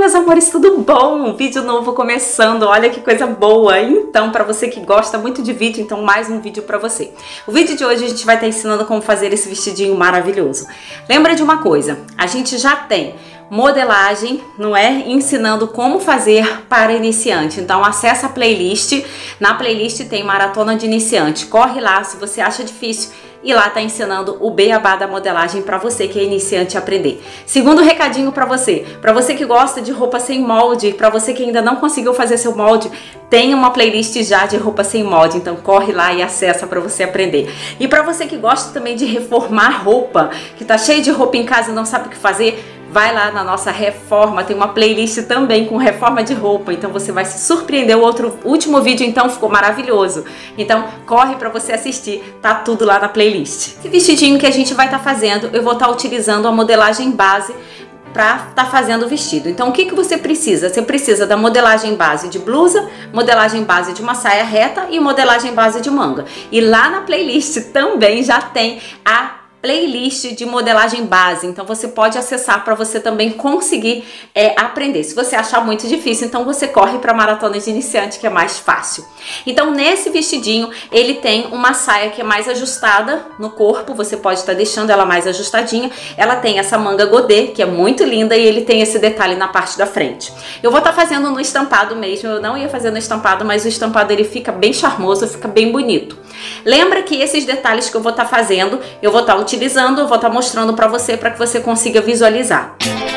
meus amores, tudo bom? Vídeo novo começando, olha que coisa boa! Então, para você que gosta muito de vídeo, então mais um vídeo para você. O vídeo de hoje a gente vai estar ensinando como fazer esse vestidinho maravilhoso. Lembra de uma coisa, a gente já tem modelagem, não é? Ensinando como fazer para iniciante. Então acessa a playlist, na playlist tem maratona de iniciante, corre lá se você acha difícil e lá tá ensinando o beabá da modelagem para você que é iniciante aprender. Segundo recadinho para você que gosta de roupa sem molde, para você que ainda não conseguiu fazer seu molde, tem uma playlist já de roupa sem molde, então corre lá e acessa para você aprender. E para você que gosta também de reformar roupa, que tá cheio de roupa em casa e não sabe o que fazer, vai lá na nossa reforma, tem uma playlist também com reforma de roupa, então você vai se surpreender. O último vídeo então ficou maravilhoso, então corre para você assistir, tá tudo lá na playlist. Esse vestidinho que a gente vai estar fazendo, eu vou estar utilizando a modelagem base para estar fazendo o vestido. Então o que você precisa? Você precisa da modelagem base de blusa, modelagem base de uma saia reta e modelagem base de manga. E lá na playlist também já tem a playlist de modelagem base, então você pode acessar para você também conseguir aprender. Se você achar muito difícil, então você corre para a maratona de iniciante, que é mais fácil. Então nesse vestidinho ele tem uma saia que é mais ajustada no corpo, você pode estar deixando ela mais ajustadinha. Ela tem essa manga godê, que é muito linda, e ele tem esse detalhe na parte da frente. Eu vou estar fazendo no estampado mesmo, eu não ia fazer no estampado, mas o estampado ele fica bem charmoso, fica bem bonito. Lembra que esses detalhes que eu vou estar fazendo, eu vou estar utilizando, eu vou estar mostrando para que você consiga visualizar.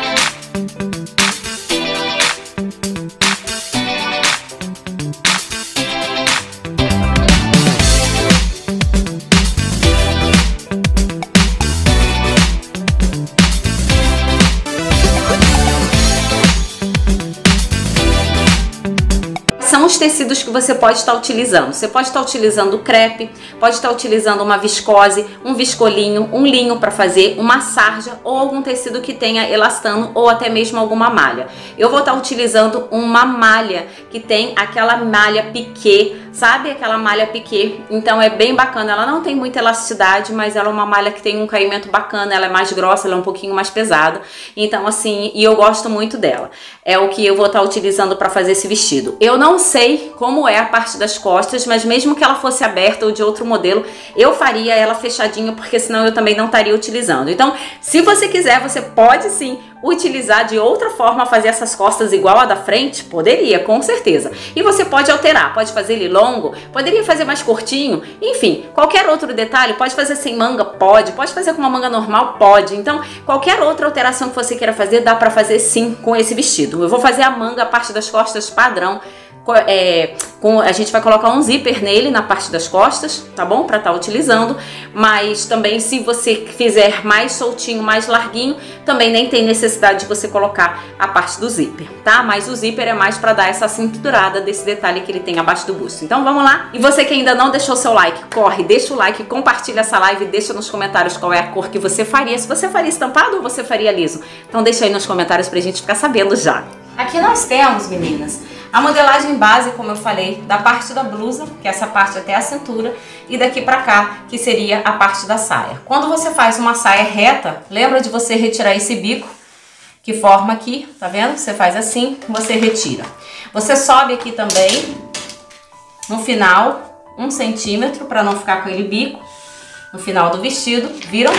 São os tecidos que você pode estar utilizando. Você pode estar utilizando crepe, pode estar utilizando uma viscose, um viscolinho, um linho para fazer, uma sarja ou algum tecido que tenha elastano ou até mesmo alguma malha. Eu vou estar utilizando uma malha que tem aquela malha piquê, sabe? Aquela malha piquê. Então é bem bacana. Ela não tem muita elasticidade, mas ela é uma malha que tem um caimento bacana. Ela é mais grossa, ela é um pouquinho mais pesada. Então assim, e eu gosto muito dela. É o que eu vou estar utilizando para fazer esse vestido. Eu não sei como é a parte das costas, mas mesmo que ela fosse aberta ou de outro modelo, eu faria ela fechadinha, porque senão eu também não estaria utilizando. Então, se você quiser, você pode sim utilizar de outra forma, fazer essas costas igual a da frente, poderia, com certeza. E você pode alterar, pode fazer ele longo, poderia fazer mais curtinho, enfim, qualquer outro detalhe, pode fazer sem manga, pode fazer com uma manga normal, pode. Então, qualquer outra alteração que você queira fazer, dá pra fazer sim com esse vestido. Eu vou fazer a manga, a parte das costas padrão, a gente vai colocar um zíper nele na parte das costas, tá bom? Para estar utilizando, mas também se você fizer mais soltinho, mais larguinho, também nem tem necessidade de você colocar a parte do zíper, tá? Mas o zíper é mais para dar essa cinturada desse detalhe que ele tem abaixo do busto. Então vamos lá? E você que ainda não deixou seu like, corre, deixa o like, compartilha essa live, deixa nos comentários qual é a cor que você faria, se você faria estampado ou você faria liso. Então deixa aí nos comentários pra gente ficar sabendo já. Aqui nós temos, meninas, a modelagem base, como eu falei, da parte da blusa, que é essa parte até a cintura, e daqui pra cá, que seria a parte da saia. Quando você faz uma saia reta, lembra de você retirar esse bico que forma aqui, tá vendo? Você faz assim, você retira. Você sobe aqui também, no final, 1 centímetro, para não ficar com aquele bico, no final do vestido, viram?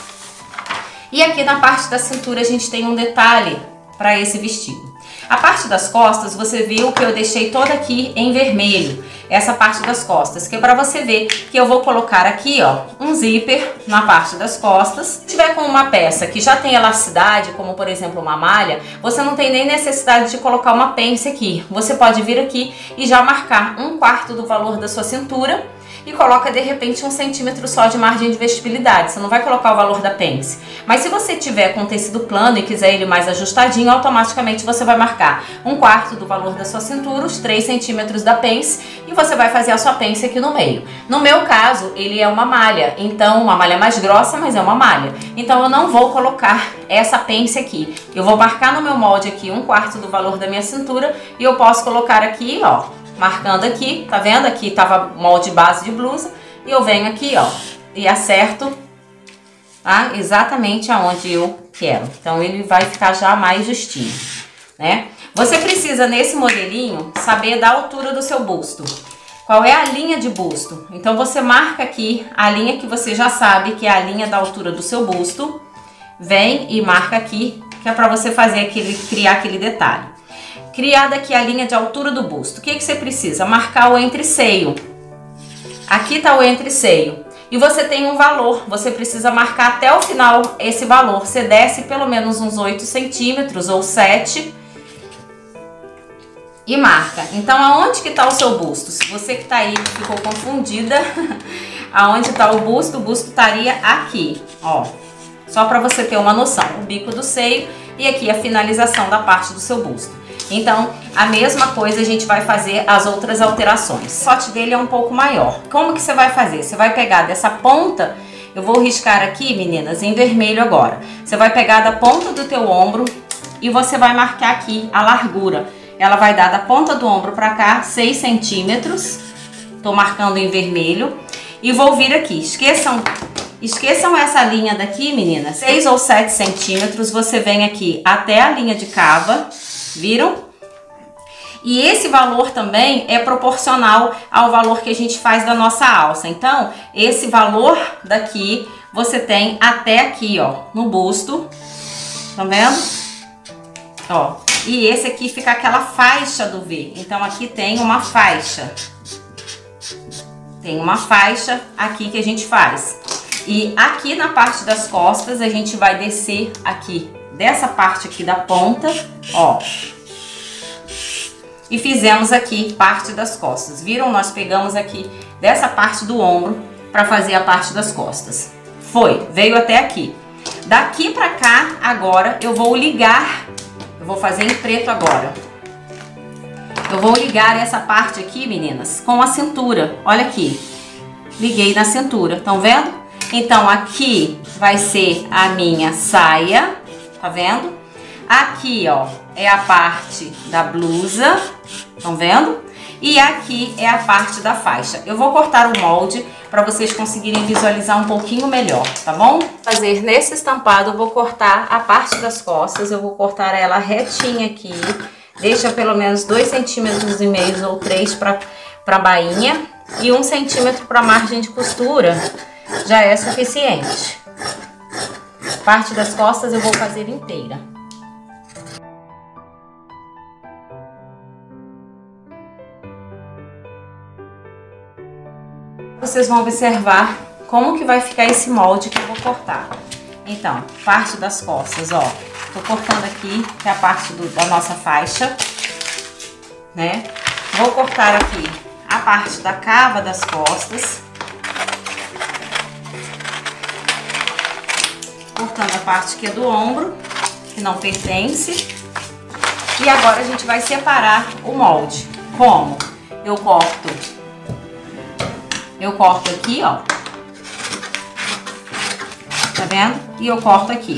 E aqui na parte da cintura a gente tem um detalhe para esse vestido. A parte das costas, você viu que eu deixei toda aqui em vermelho, essa parte das costas, que é para você ver que eu vou colocar aqui, ó, um zíper na parte das costas. Se tiver com uma peça que já tem elasticidade, como por exemplo uma malha, você não tem nem necessidade de colocar uma pence aqui. Você pode vir aqui e já marcar 1/4 do valor da sua cintura e coloca de repente 1 centímetro só de margem de vestibilidade. Você não vai colocar o valor da pence. Mas se você tiver com tecido plano e quiser ele mais ajustadinho, automaticamente você vai marcar 1/4 do valor da sua cintura, os 3 centímetros da pence, e você vai fazer a sua pence aqui no meio. No meu caso, ele é uma malha, então uma malha mais grossa, mas é uma malha. Então eu não vou colocar essa pence aqui. Eu vou marcar no meu molde aqui 1/4 do valor da minha cintura e eu posso colocar aqui, ó, marcando aqui, tá vendo? Aqui tava molde base de blusa e eu venho aqui, ó, e acerto, tá? Exatamente aonde eu quero. Então ele vai ficar já mais justinho. né? Você precisa, nesse modelinho, saber da altura do seu busto. Qual é a linha de busto? Então você marca aqui a linha que você já sabe que é a linha da altura do seu busto. Vem e marca aqui, que é para você fazer criar aquele detalhe. Criada aqui a linha de altura do busto. O que você precisa? Marcar o entreceio. Aqui tá o entreceio. E você tem um valor. Você precisa marcar até o final esse valor. Você desce pelo menos uns 8 centímetros ou 7 e marca. Então, aonde que tá o seu busto? Se você que tá aí ficou confundida, aonde tá o busto estaria aqui, ó. Só para você ter uma noção, o bico do seio e aqui a finalização da parte do seu busto. Então, a mesma coisa a gente vai fazer as outras alterações. O decote dele é um pouco maior. Como que você vai fazer? Você vai pegar dessa ponta, eu vou riscar aqui, meninas, em vermelho agora. Você vai pegar da ponta do teu ombro e você vai marcar aqui a largura. Ela vai dar da ponta do ombro pra cá 6 centímetros. Tô marcando em vermelho. E vou vir aqui. Esqueçam essa linha daqui, meninas. 6 ou 7 centímetros. Você vem aqui até a linha de cava. Viram? E esse valor também é proporcional ao valor que a gente faz da nossa alça. Então, esse valor daqui, você tem até aqui, ó, no busto. Tá vendo? Ó. E esse aqui fica aquela faixa do V. Então, aqui tem uma faixa. Tem uma faixa aqui que a gente faz. E aqui na parte das costas, a gente vai descer aqui. Dessa parte aqui da ponta, ó. E fizemos aqui parte das costas. Viram? Nós pegamos aqui dessa parte do ombro para fazer a parte das costas. Veio até aqui. Daqui pra cá, agora, eu vou ligar. Eu vou fazer em preto agora. Eu vou ligar essa parte aqui, meninas, com a cintura. Olha aqui. Liguei na cintura, estão vendo? Então, aqui vai ser a minha saia, tá vendo? Aqui, ó, é a parte da blusa, estão vendo? E aqui é a parte da faixa. Eu vou cortar o molde para vocês conseguirem visualizar um pouquinho melhor, tá bom? Fazer nesse estampado, eu vou cortar a parte das costas, eu vou cortar ela retinha aqui. Deixa pelo menos 2,5 centímetros ou 3 para a bainha e 1 centímetro para a margem de costura, já é suficiente. Parte das costas eu vou fazer inteira. Vocês vão observar como que vai ficar esse molde que eu vou cortar. Então, parte das costas, ó. Tô cortando aqui, que é a parte da nossa faixa, né? Vou cortar aqui a parte da cava das costas. Cortando a parte que é do ombro, que não pertence. E agora a gente vai separar o molde. Como? Eu corto aqui, ó. Tá vendo? E eu corto aqui.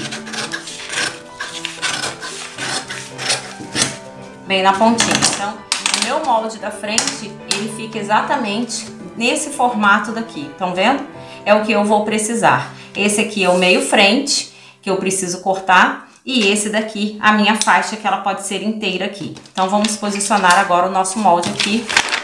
Bem na pontinha. Então, o meu molde da frente, ele fica exatamente nesse formato daqui. Estão vendo? É o que eu vou precisar. Esse aqui é o meio frente, que eu preciso cortar. E esse daqui, a minha faixa, que ela pode ser inteira aqui. Então, vamos posicionar agora o nosso molde aqui.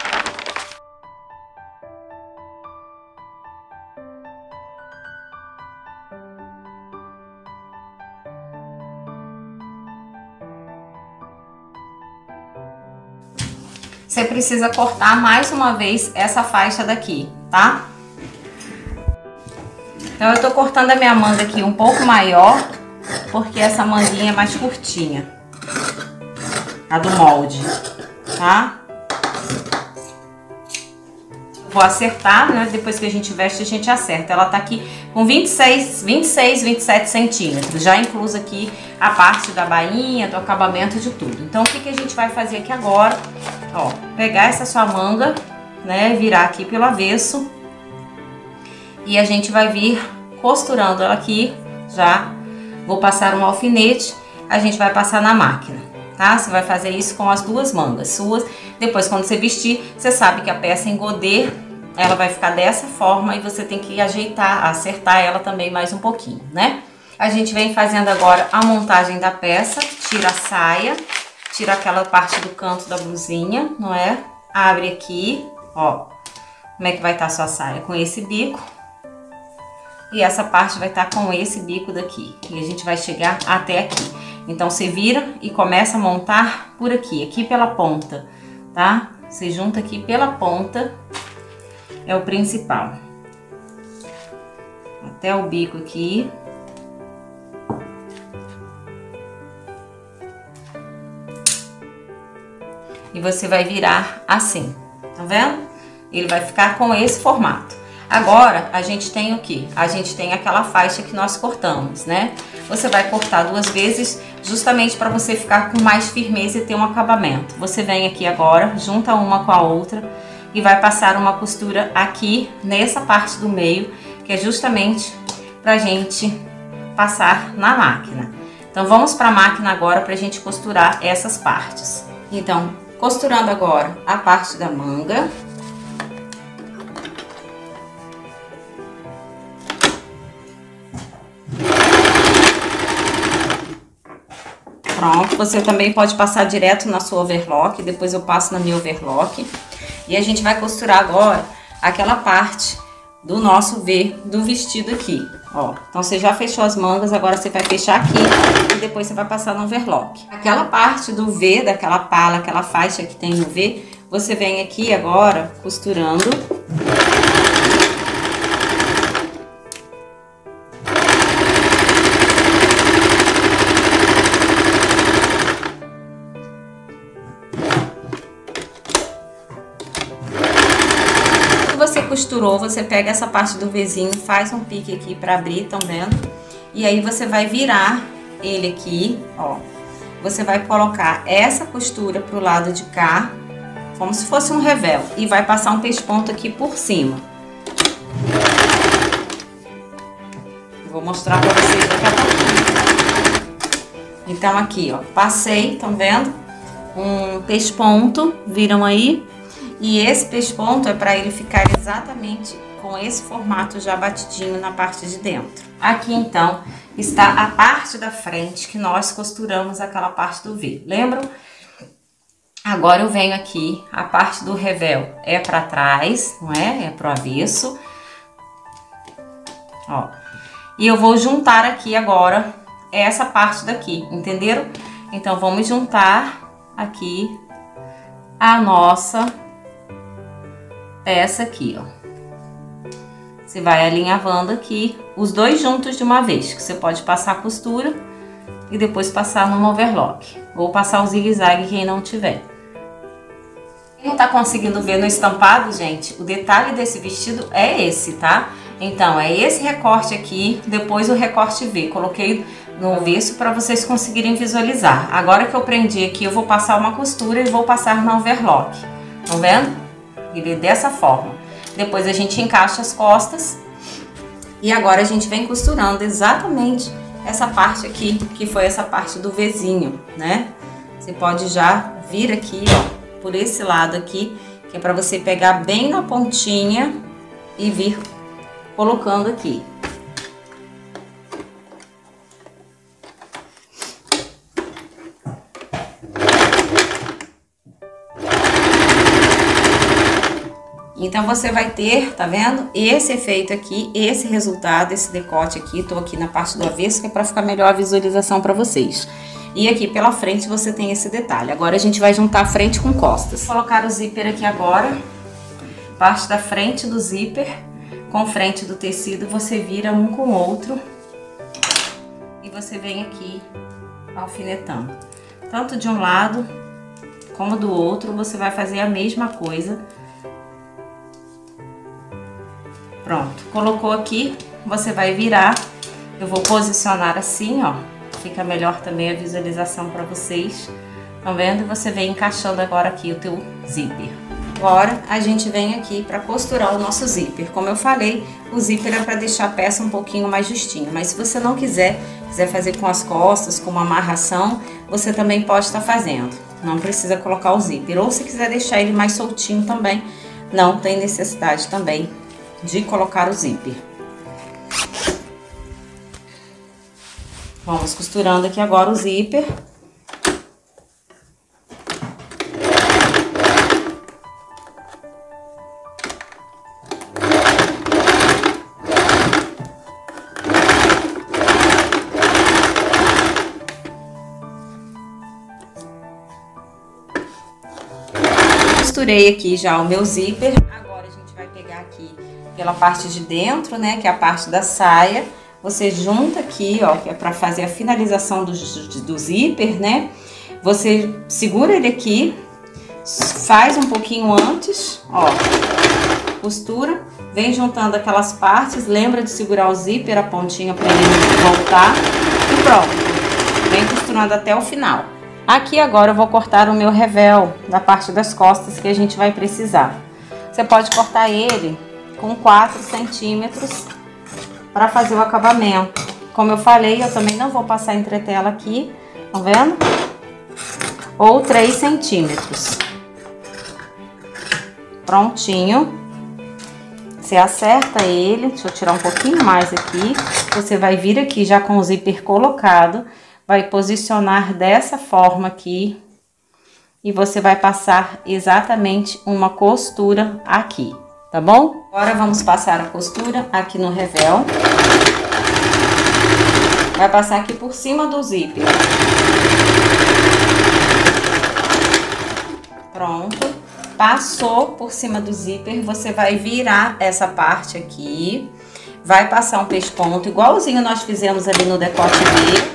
Você precisa cortar mais uma vez essa faixa daqui, tá? Então, eu tô cortando a minha manga aqui um pouco maior, porque essa manguinha é mais curtinha, a do molde, tá? Vou acertar, né? Depois que a gente veste, a gente acerta. Ela tá aqui com 26, 27 centímetros, já incluso aqui a parte da bainha, do acabamento, de tudo. Então, o que a gente vai fazer aqui agora? Ó, pegar essa sua manga, né, virar aqui pelo avesso e a gente vai vir costurando ela aqui, já vou passar um alfinete, a gente vai passar na máquina, tá? Você vai fazer isso com as duas mangas suas, depois quando você vestir, você sabe que a peça em godê, ela vai ficar dessa forma e você tem que ajeitar, acertar ela também mais um pouquinho, né? A gente vem fazendo agora a montagem da peça, tira a saia. tira aquela parte do canto da blusinha, não é? Abre aqui, ó, como é que vai estar a sua saia? Com esse bico. E essa parte vai estar com esse bico daqui. E a gente vai chegar até aqui. Então, você vira e começa a montar por aqui, aqui pela ponta, tá? Você junta aqui pela ponta, é o principal. Até o bico aqui. E você vai virar assim, tá vendo? Ele vai ficar com esse formato. Agora, a gente tem o quê? A gente tem aquela faixa que nós cortamos, né? Você vai cortar 2 vezes, justamente para você ficar com mais firmeza e ter um acabamento. Você vem aqui agora, junta uma com a outra e vai passar uma costura aqui, nessa parte do meio, que é justamente pra gente passar na máquina. Então, vamos pra máquina agora pra gente costurar essas partes. Então, costurando agora a parte da manga. Pronto, você também pode passar direto na sua overlock, depois eu passo na minha overlock. E a gente vai costurar agora aquela parte do nosso V do vestido aqui, ó. Então, você já fechou as mangas, agora você vai fechar aqui e depois você vai passar no overlock. Aquela parte do V, daquela pala, aquela faixa que tem no V, você vem aqui agora costurando. Você costurou, você pega essa parte do Vzinho, faz um pique aqui pra abrir, tão vendo? E aí você vai virar ele aqui, ó. Você vai colocar essa costura pro lado de cá, como se fosse um revel, e vai passar um pesponto aqui por cima. Vou mostrar pra vocês daqui a pouquinho. Então aqui, ó, passei, tão vendo? Um pesponto, viram aí? E esse pesponto é para ele ficar exatamente com esse formato já batidinho na parte de dentro. Aqui então está a parte da frente que nós costuramos aquela parte do V. Lembram? Agora eu venho aqui, a parte do revel é para trás, não é? É pro avesso. Ó. E eu vou juntar aqui agora essa parte daqui, entenderam? Então vamos juntar aqui a nossa peça aqui, ó. Você vai alinhavando aqui os dois juntos de uma vez, que você pode passar a costura e depois passar no overlock, ou passar o zigue-zague quem não tiver. Quem não tá conseguindo ver no estampado, gente, o detalhe desse vestido é esse, tá? Então, é esse recorte aqui, depois o recorte V. Coloquei no avesso para vocês conseguirem visualizar. Agora que eu prendi aqui, eu vou passar uma costura e vou passar no overlock. Estão vendo? Ele é dessa forma. Depois a gente encaixa as costas. E agora a gente vem costurando exatamente essa parte aqui, que foi essa parte do Vzinho, né? Você pode já vir aqui, ó, por esse lado aqui, que é para você pegar bem na pontinha e vir colocando aqui. Então, você vai ter, tá vendo? Esse efeito aqui, esse resultado, esse decote aqui. Tô aqui na parte do avesso, que é pra ficar melhor a visualização pra vocês. E aqui pela frente você tem esse detalhe. Agora a gente vai juntar a frente com costas. Vou colocar o zíper aqui agora. Parte da frente do zíper com frente do tecido, você vira um com o outro. E você vem aqui alfinetando. Tanto de um lado como do outro, você vai fazer a mesma coisa. Pronto, colocou aqui, você vai virar. Eu vou posicionar assim, ó. Fica melhor também a visualização para vocês. Estão vendo? Você vem encaixando agora aqui o teu zíper. Agora, a gente vem aqui para costurar o nosso zíper. Como eu falei, o zíper é para deixar a peça um pouquinho mais justinha. Mas se você não quiser fazer com as costas, com uma amarração, você também pode estar fazendo. Não precisa colocar o zíper. Ou se quiser deixar ele mais soltinho também, não tem necessidade também de colocar o zíper. Vamos costurando aqui agora o zíper. costurei aqui já o meu zíper. Agora a gente vai pegar aqui pela parte de dentro, né, que é a parte da saia. Você junta aqui, ó, que é pra fazer a finalização do zíper, né? Você segura ele aqui, faz um pouquinho antes, ó, costura, vem juntando aquelas partes, lembra de segurar o zíper, a pontinha para ele voltar e pronto. Vem costurando até o final. Aqui agora eu vou cortar o meu revel da parte das costas que a gente vai precisar. Você pode cortar ele com 4 centímetros para fazer o acabamento. Como eu falei, eu também não vou passar entretela aqui, tá vendo? Ou 3 centímetros. Prontinho. Você acerta ele, deixa eu tirar um pouquinho mais aqui. Você vai vir aqui já com o zíper colocado, vai posicionar dessa forma aqui. E você vai passar exatamente uma costura aqui, tá bom? Agora vamos passar a costura aqui no revel. Vai passar aqui por cima do zíper. Pronto. Passou por cima do zíper, você vai virar essa parte aqui. Vai passar um pesponto, igualzinho nós fizemos ali no decote dele.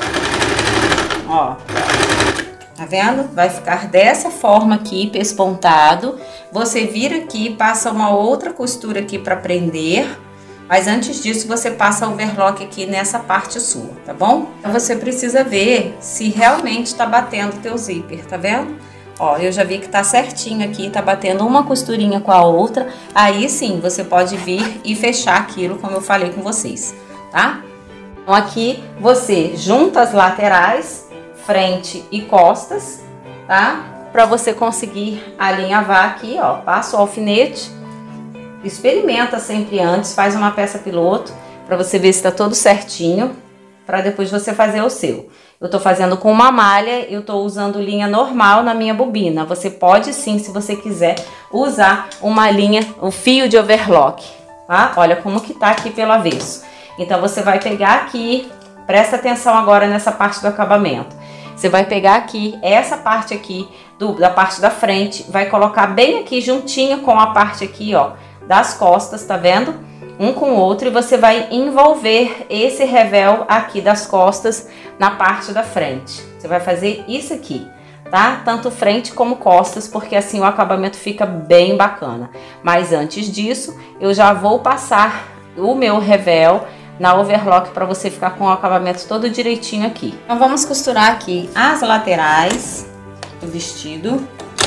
Ó. Tá vendo? Vai ficar dessa forma aqui, pespontado. Você vira aqui, passa uma outra costura aqui pra prender. Mas antes disso, você passa overlock aqui nessa parte sua, tá bom? Então, você precisa ver se realmente tá batendo o teu zíper, tá vendo? Ó, eu já vi que tá certinho aqui, tá batendo uma costurinha com a outra. Aí sim, você pode vir e fechar aquilo, como eu falei com vocês, tá? Então, aqui você junta as laterais, frente e costas, tá? Pra você conseguir alinhavar aqui, ó, passa o alfinete. Experimenta sempre antes, faz uma peça piloto para você ver se tá todo certinho, para depois você fazer o seu. Eu tô fazendo com uma malha, eu tô usando linha normal na minha bobina. Você pode sim, se você quiser, usar uma linha, um fio de overlock, tá? Olha como que tá aqui pelo avesso. Então você vai pegar aqui, presta atenção agora nessa parte do acabamento. Você vai pegar aqui, essa parte aqui, da parte da frente, vai colocar bem aqui juntinho com a parte aqui, ó, das costas, tá vendo? Um com o outro, e você vai envolver esse revel aqui das costas na parte da frente. Você vai fazer isso aqui, tá? Tanto frente como costas, porque assim o acabamento fica bem bacana. Mas antes disso, eu já vou passar o meu revel na overlock para você ficar com o acabamento todo direitinho aqui. Então vamos costurar aqui as laterais do vestido.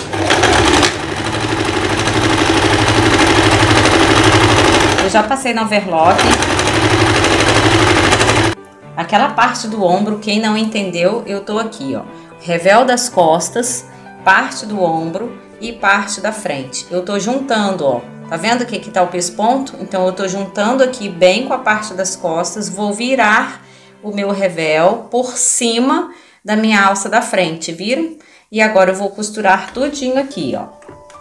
Eu já passei no overlock. Aquela parte do ombro, quem não entendeu, eu tô aqui, ó. Revel das costas, parte do ombro e parte da frente. Eu tô juntando, ó. Tá vendo que aqui tá o pesponto? Então eu tô juntando aqui bem com a parte das costas. Vou virar o meu revel por cima da minha alça da frente, viram? E agora eu vou costurar tudinho aqui, ó.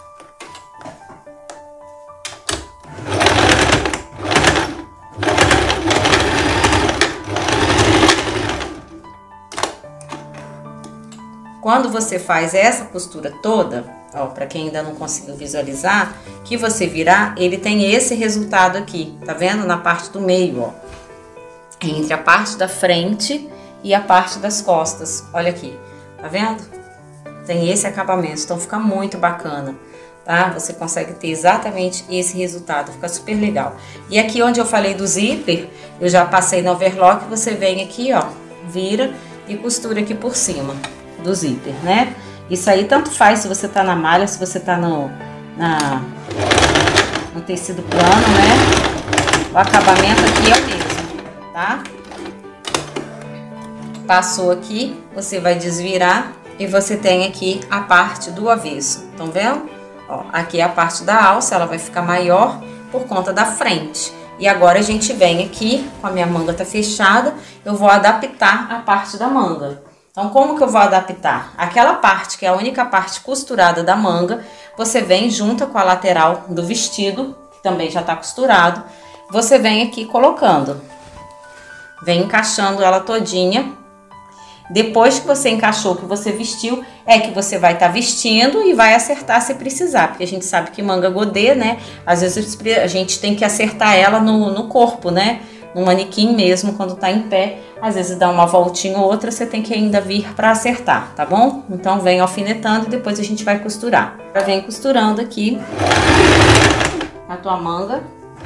Quando você faz essa costura toda, ó, para quem ainda não conseguiu visualizar, que você virar, ele tem esse resultado aqui, tá vendo? Na parte do meio, ó. Entre a parte da frente e a parte das costas, olha aqui, tá vendo? Tem esse acabamento, então fica muito bacana, tá? Você consegue ter exatamente esse resultado, fica super legal. E aqui onde eu falei do zíper, eu já passei no overlock, você vem aqui, ó, vira e costura aqui por cima do zíper, né? Isso aí tanto faz se você tá na malha, se você tá no tecido plano, né? O acabamento aqui é o mesmo, tá? Passou aqui, você vai desvirar e você tem aqui a parte do avesso, estão vendo? Ó, aqui é a parte da alça, ela vai ficar maior por conta da frente. E agora a gente vem aqui, com a minha manga tá fechada, eu vou adaptar a parte da manga. Então, como que eu vou adaptar? Aquela parte que é a única parte costurada da manga, você vem junto com a lateral do vestido, que também já tá costurado, você vem aqui colocando. Vem encaixando ela todinha. Depois que você encaixou, que você vestiu, é que você vai estar vestindo e vai acertar se precisar. Porque a gente sabe que manga godê, né? Às vezes a gente tem que acertar ela no corpo, né? No manequim mesmo, quando tá em pé. Às vezes dá uma voltinha ou outra, você tem que ainda vir para acertar, tá bom? Então vem alfinetando e depois a gente vai costurar. Vem costurando aqui a tua manga.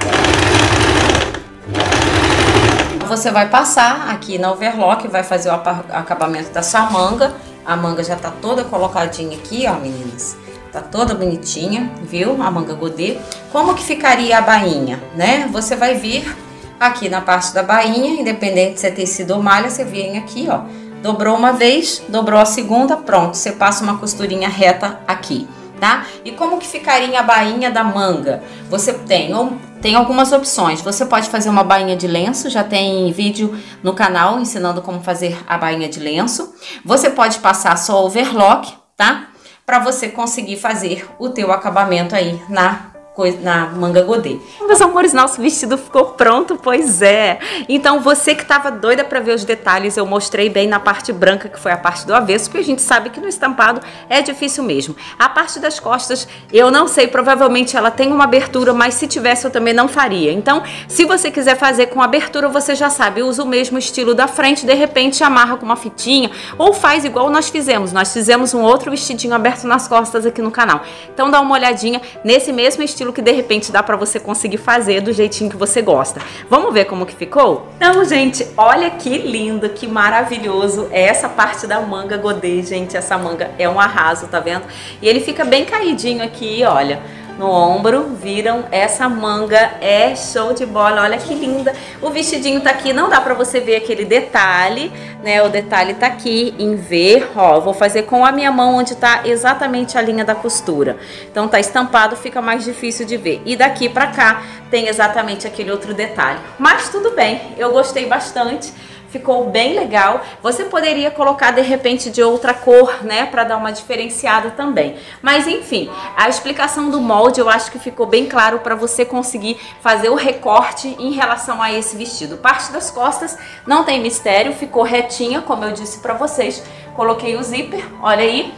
Você vai passar aqui na overlock, vai fazer o acabamento da sua manga. A manga já tá toda colocadinha aqui, ó, meninas. Tá toda bonitinha, viu? A manga godê. Como que ficaria a bainha, né? Você vai vir aqui na parte da bainha, independente de ser tecido ou malha, você vem aqui, ó. Dobrou uma vez, dobrou a segunda, pronto. Você passa uma costurinha reta aqui, tá? E como que ficaria a bainha da manga? Você tem algumas opções. Você pode fazer uma bainha de lenço, já tem vídeo no canal ensinando como fazer a bainha de lenço. Você pode passar só overlock, tá? Para você conseguir fazer o teu acabamento aí na manga godê. Meus amores, nosso vestido ficou pronto, pois é. Então você que tava doida para ver os detalhes, eu mostrei bem na parte branca, que foi a parte do avesso, porque a gente sabe que no estampado é difícil mesmo. A parte das costas, eu não sei, provavelmente ela tem uma abertura, mas se tivesse eu também não faria. Então, se você quiser fazer com abertura, você já sabe, usa o mesmo estilo da frente, de repente amarra com uma fitinha, ou faz igual nós fizemos. Nós fizemos um outro vestidinho aberto nas costas aqui no canal. Então dá uma olhadinha nesse mesmo estilo que de repente dá pra você conseguir fazer do jeitinho que você gosta. Vamos ver como que ficou? Então, gente, olha que lindo, que maravilhoso é essa parte da manga godê, gente. Essa manga é um arraso, tá vendo? E ele fica bem caidinho aqui, olha, no ombro, viram? Essa manga é show de bola, olha que linda. O vestidinho tá aqui, não dá pra você ver aquele detalhe, né? O detalhe tá aqui em ver, ó, eu vou fazer com a minha mão onde tá exatamente a linha da costura. Então tá estampado, fica mais difícil de ver. E daqui pra cá tem exatamente aquele outro detalhe. Mas tudo bem, eu gostei bastante. Ficou bem legal. Você poderia colocar de repente de outra cor, né, para dar uma diferenciada também. Mas enfim, a explicação do molde eu acho que ficou bem claro para você conseguir fazer o recorte em relação a esse vestido. Parte das costas não tem mistério, ficou retinha, como eu disse para vocês. Coloquei o zíper, olha aí.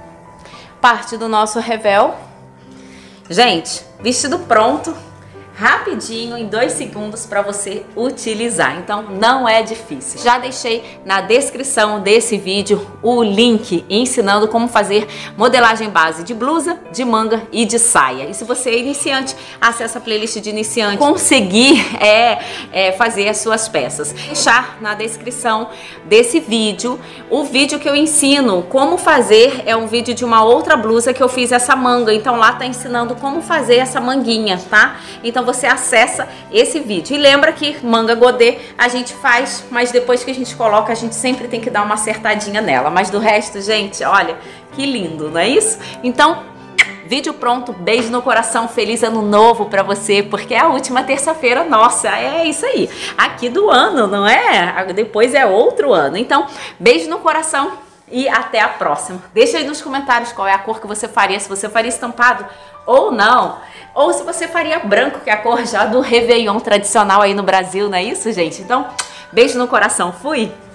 Parte do nosso revel. Gente, vestido pronto. Rapidinho, em 2 segundos para você utilizar, então não é difícil. Já deixei na descrição desse vídeo o link ensinando como fazer modelagem base de blusa, de manga e de saia. E se você é iniciante, acessa a playlist de iniciante, conseguir fazer as suas peças. Vou deixar na descrição desse vídeo o vídeo que eu ensino como fazer, é um vídeo de uma outra blusa que eu fiz essa manga, então lá tá ensinando como fazer essa manguinha, tá? Então você acessa esse vídeo. E lembra que manga godê a gente faz, mas depois que a gente coloca, a gente sempre tem que dar uma acertadinha nela. Mas do resto, gente, olha, que lindo, não é isso? Então, vídeo pronto, beijo no coração, feliz ano novo pra você, porque é a última terça-feira, nossa, é isso aí. Aqui do ano, não é? Depois é outro ano. Então, beijo no coração. E até a próxima. Deixa aí nos comentários qual é a cor que você faria, se você faria estampado ou não. Ou se você faria branco, que é a cor já do Réveillon tradicional aí no Brasil, não é isso, gente? Então, beijo no coração. Fui!